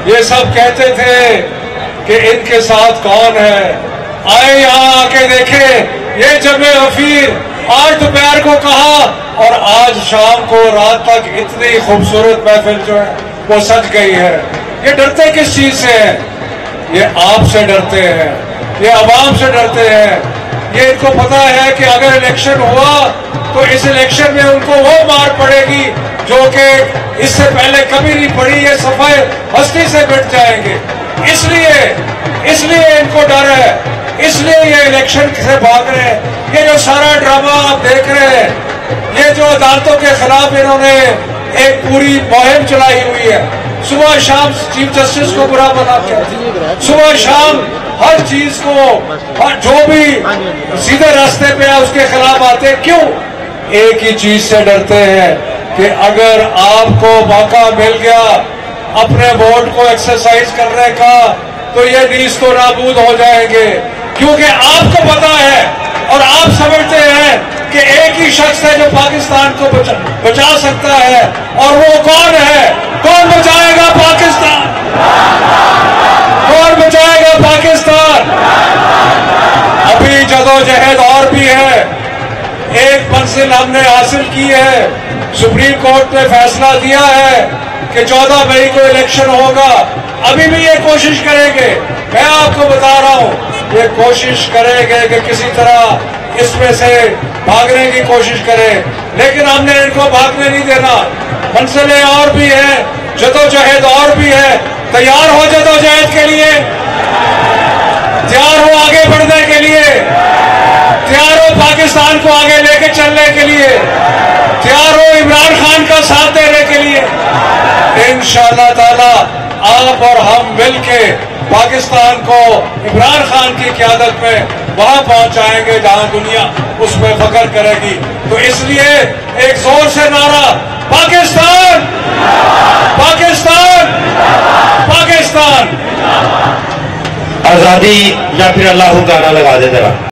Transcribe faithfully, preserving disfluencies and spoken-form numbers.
ये सब कहते थे कि इनके साथ कौन है, आए यहाँ आके देखे। ये जमे गफीर आज दोपहर को कहा और आज शाम को रात तक इतनी खूबसूरत महफिल जो है वो सज गई है। ये डरते किस चीज से हैं? ये आपसे डरते हैं, ये अवाम से डरते हैं। ये इनको पता है कि अगर इलेक्शन हुआ तो इस इलेक्शन में उनको वो मार पड़ेगी जो कि इससे पहले कभी नहीं पड़ी। ये सफाई हस्ती से मिट जाएंगे। इसलिए इसलिए इनको डर है, इसलिए ये इलेक्शन से भाग रहे हैं। ये जो सारा ड्रामा आप देख रहे हैं, ये जो अदालतों के खिलाफ इन्होंने एक पूरी मुहिम चलाई हुई है, सुबह शाम चीफ जस्टिस को बुरा बनाते हैं, सुबह शाम हर चीज को, हर जो भी सीधे रास्ते पे है उसके खिलाफ आते। क्यों? एक ही चीज से डरते हैं कि अगर आपको मौका मिल गया अपने वोट को एक्सरसाइज करने का तो ये नीस तो नाबूद हो जाएंगे। क्योंकि आपको पता है और आप समझते हैं कि एक ही शख्स है जो पाकिस्तान को बचा, बचा सकता है, और वो कौन है? कौन बचाएगा पाकिस्तान? कौन बचाएगा पाकिस्तान? अभी जदोजहद और भी है। एक मंजिल हमने हासिल की है, सुप्रीम कोर्ट ने फैसला दिया है कि चौदह मई को इलेक्शन होगा। अभी भी ये कोशिश करेंगे, मैं आपको बता रहा हूं, ये कोशिश करेंगे कि किसी तरह इसमें से भागने की कोशिश करें, लेकिन हमने इनको भागने नहीं देना। मंजिलें और भी हैं, जदोजहद और भी है। तैयार हो जदोजहद के लिए? तैयार हो आगे बढ़ने के लिए? तैयार हो पाकिस्तान को आगे लेके चलने के लिए? तैयार हो इमरान खान का साथ देने के लिए? इंशाअल्लाह ताला आप और हम मिलके पाकिस्तान को इमरान खान की क़यादत में वहां पहुंचाएंगे जहां दुनिया उस पर फख्र करेगी। तो इसलिए एक जोर से नारा, पाकिस्तान, पाकिस्तान, पाकिस्तान। आजादी या फिर अल्लाह गाना लगा दे जरा।